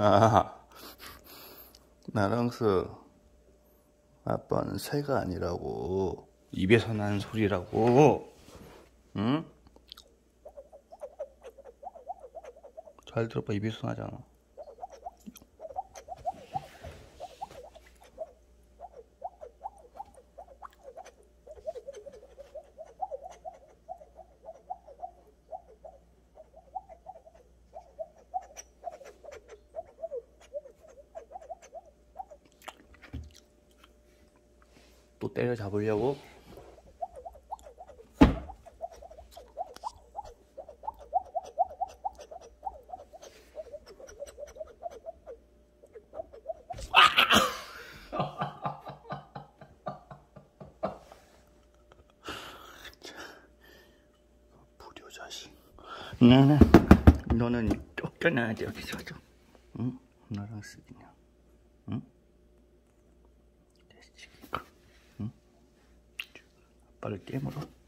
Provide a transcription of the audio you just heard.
아, 나랑스 아빠는 새가 아니라고. 입에서 나는 소리라고. 응? 잘 들어봐. 입에서 나잖아. 또 때려잡으려고? 불효자식. 너는 쫓겨나야 돼, 여기서. 응? 나랑 쓰기냐? 응? 응? 아빠를 깨물어.